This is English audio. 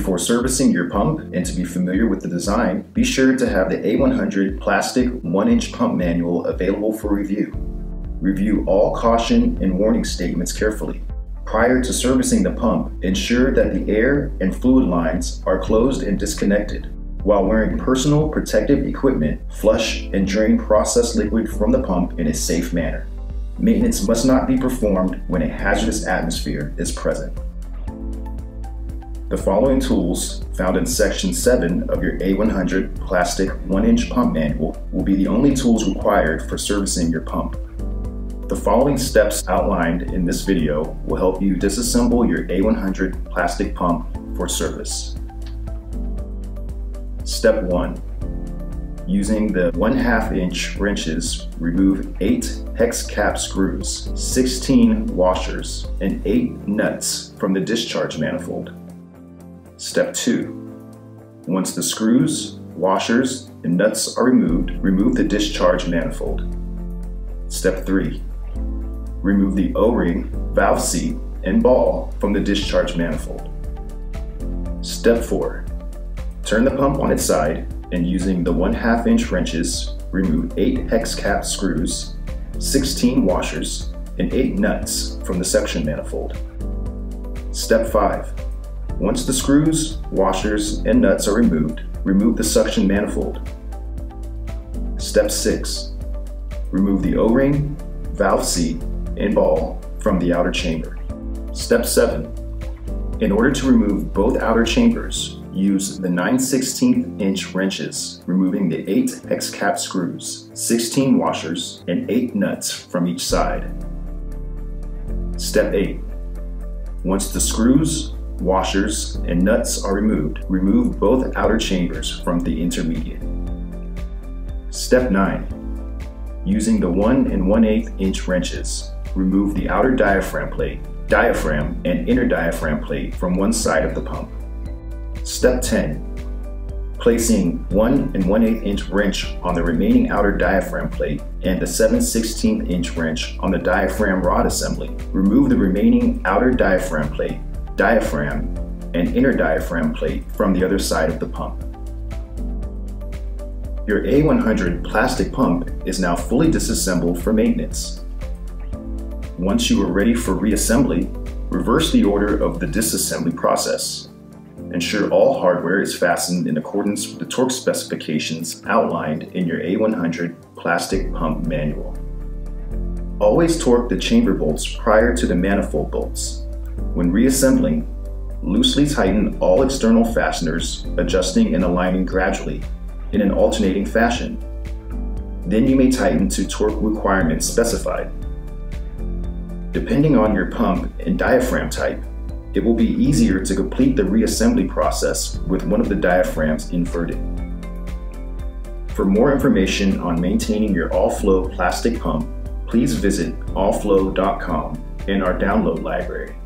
Before servicing your pump and to be familiar with the design, be sure to have the A100 Plastic 1-inch Pump Manual available for review. Review all caution and warning statements carefully. Prior to servicing the pump, ensure that the air and fluid lines are closed and disconnected. While wearing personal protective equipment, flush and drain processed liquid from the pump in a safe manner. Maintenance must not be performed when a hazardous atmosphere is present. The following tools, found in Section 7 of your A100 Plastic 1-inch Pump Manual, will be the only tools required for servicing your pump. The following steps outlined in this video will help you disassemble your A100 plastic pump for service. Step 1. Using the 1/2 inch wrenches, remove 8 hex cap screws, 16 washers, and 8 nuts from the discharge manifold. Step 2. Once the screws, washers, and nuts are removed, remove the discharge manifold. Step 3. Remove the O-ring, valve seat, and ball from the discharge manifold. Step 4. Turn the pump on its side and using the 1/2 inch wrenches, remove 8 hex cap screws, 16 washers, and 8 nuts from the suction manifold. Step 5. Once the screws, washers, and nuts are removed, remove the suction manifold. Step 6. Remove the O-ring, valve seat, and ball from the outer chamber. Step 7. In order to remove both outer chambers, use the 9/16 inch wrenches, removing the 8 hex cap screws, 16 washers, and 8 nuts from each side. Step 8. Once the screws, washers, and nuts are removed, remove both outer chambers from the intermediate. Step 9. Using the 1 1/8 inch wrenches, remove the outer diaphragm plate, diaphragm, and inner diaphragm plate from one side of the pump. Step 10. Placing 1 1/8 inch wrench on the remaining outer diaphragm plate and the 7/16 inch wrench on the diaphragm rod assembly, remove the remaining outer diaphragm plate, diaphragm, and inner diaphragm plate from the other side of the pump. Your A100 plastic pump is now fully disassembled for maintenance. Once you are ready for reassembly, reverse the order of the disassembly process. Ensure all hardware is fastened in accordance with the torque specifications outlined in your A100 plastic pump manual. Always torque the chamber bolts prior to the manifold bolts. When reassembling, loosely tighten all external fasteners, adjusting and aligning gradually in an alternating fashion. Then you may tighten to torque requirements specified. Depending on your pump and diaphragm type, it will be easier to complete the reassembly process with one of the diaphragms inverted. For more information on maintaining your All-Flo plastic pump, please visit allflo.com in our download library.